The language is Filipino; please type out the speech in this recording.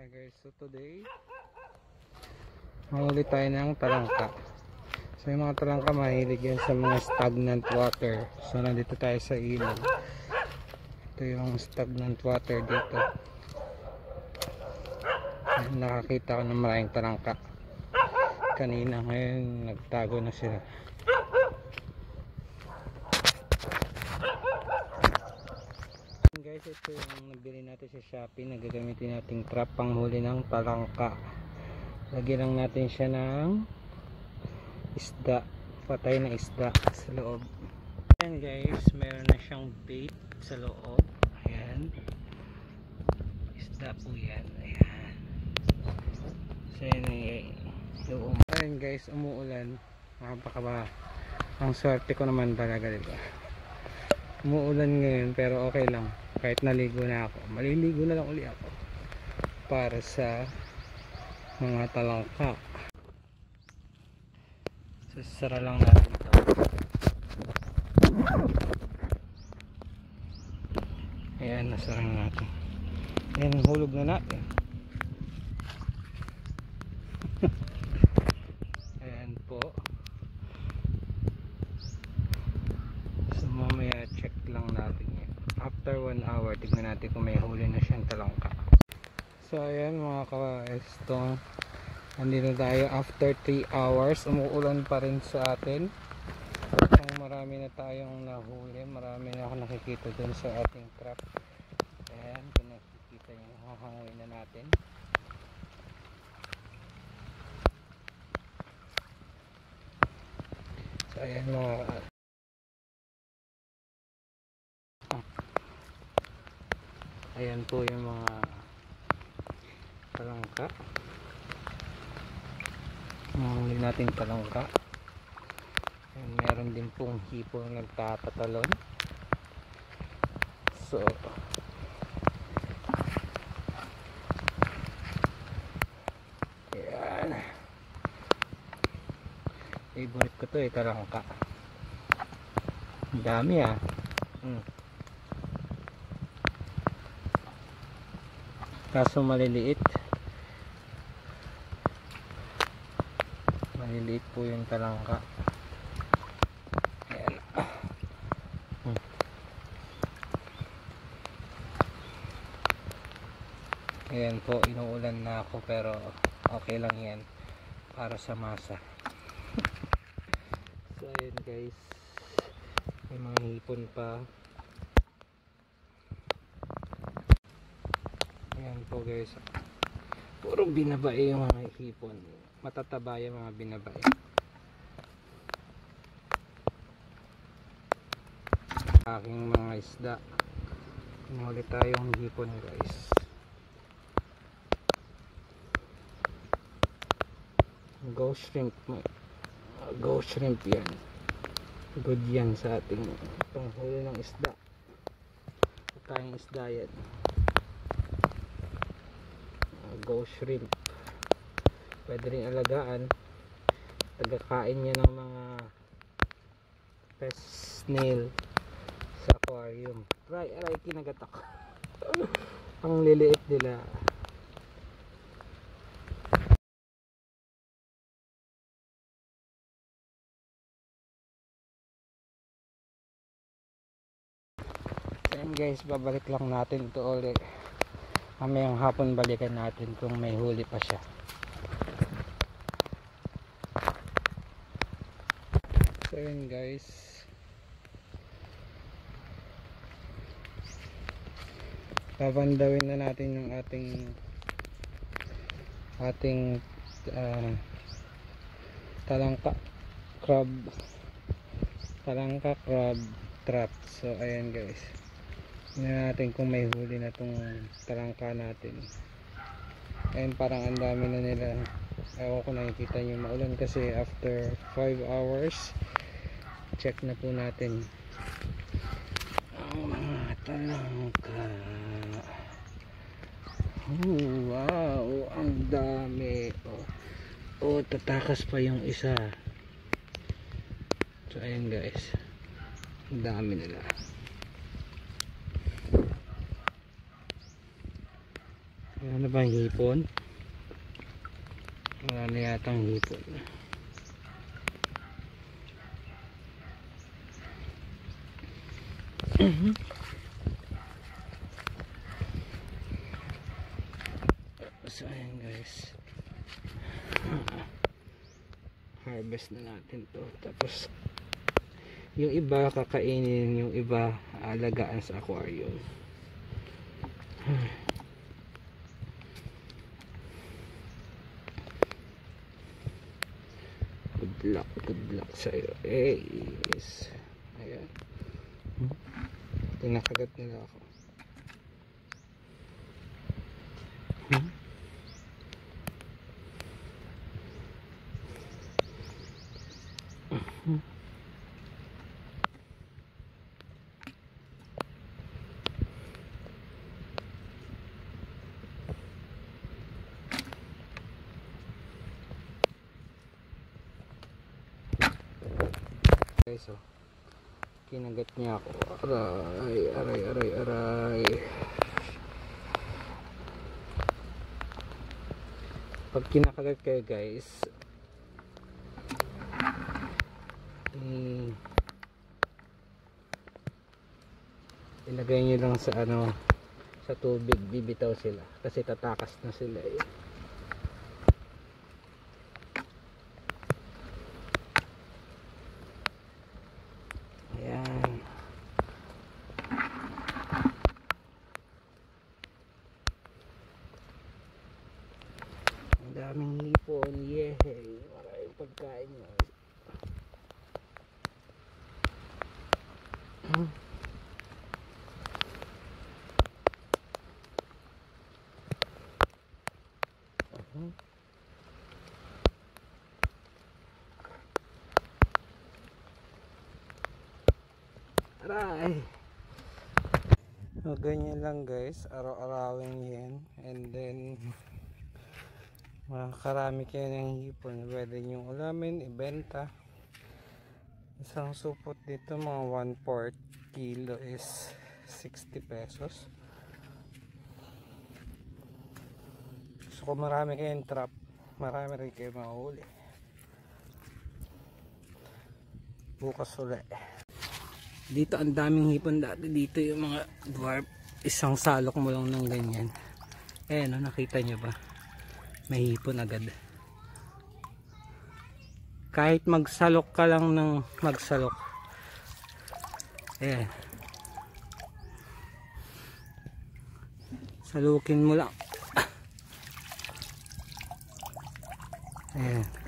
Hi guys, so today mahuli tayo ng talangka. So yung mga talangka mahilig yan sa mga stagnant water. So nandito tayo sa ilog. Ito yung stagnant water dito. Ayan, nakakita ko ng maraming talangka kanina, ngayon nagtago na sila. Guys, ito yung nabili natin sa Shopee na gagamitin nating trap panghuli ng talangka. Lagyan lang natin siya ng isda, patay na isda sa loob. Ayan guys, meron na siyang bait sa loob. Ayan, isda po yan. Ayan, so yun, ayan guys, umuulan. Napakaba, ang swerte ko naman talaga, diba? Umuulan ngayon pero okay lang, kahit naligo na ako, maliligo na lang uli ako para sa mga talangka. Sasara lang natin ito. Ayan, nasara na natin. Ayan, hulog na natin. Ayan po. So mamaya check lang natin yan. After 1 hour, tignan natin kung may huli na siyang talangka. So ayan mga ka-estong, andito tayo after 3 hours. Umuulan pa rin sa atin. Ang marami na tayong nahuli, marami na ako nakikita dun sa ating trap. Ayan, kung nakikita nyo, hahanguin na natin. So ayan mga ayan po yung mga talangka, mahuli natin talangka. Ayan, meron din pong hipo na nagtatatalon. So ayan, favorite ko to talangka. Ang dami kaso maliliit po yung talangka. Ayan. Ayan po, inuulan na ako pero okay lang yan para sa masa. So ayan guys, may mga hipon pa. Ayan po guys, puro binabae yung mga hipon, matataba yung mga binabae. Aking mga isda, pinahuli tayong hipon guys. Ghost shrimp yan, good yan sa ating panghuli ng isda. Tayong isda yan, ghost shrimp. Pwede rin alagaan, tagakain niya ng mga pest snail sa aquarium. Aray, kinagatak. Ang liliit nila. Ayan guys, babalik lang natin ito ulit. Mamayang hapon balikan natin kung may huli pa siya. So ayan guys, babandawin na natin yung ating talangka crab trap. So ayan guys, tingnan natin kung may huli na tong talangka natin. Ayan, parang ang dami na nila. Ewan ko, nakikita nyo maulan kasi after 5 hours. Check na po natin ang mga talangka. Oh, wow, ang dami. Oh, tatakas pa yung isa. So ayan guys, ang dami nila. bang hipon? Wala na yatang hipon. So ayan guys, harvest na natin to. Tapos yung iba kakainin, yung iba alagaan sa aquarium. Good luck sa'yo. Yes. Ayan, tinakagat nila ako. Guys, so kinagat niya ako. Aray. Pag kinakagat kayo guys, ilagay nyo lang sa sa tubig, bibitaw sila kasi tatakas na sila eh. Ayan, ang daming hipon, yehey, maraming pagkain nyo. Aray. So, ganyan lang guys, araw-arawin yan, and then makakarami kayo ng hipon. Pwede nyo ulamin, ibenta. Isang supot dito mga 1/4 kilo is 60 pesos. So kung marami kayong trap, marami rin kayo mahuli. Bukas ulit. Dito ang daming hipon dati. Dito yung mga dwarf. Isang salok mo lang ng ganyan. Ayan, nakita nyo ba? May hipon agad. Kahit magsalok ka lang ng magsalok. Ayan. Salukin mo lang. Ayan.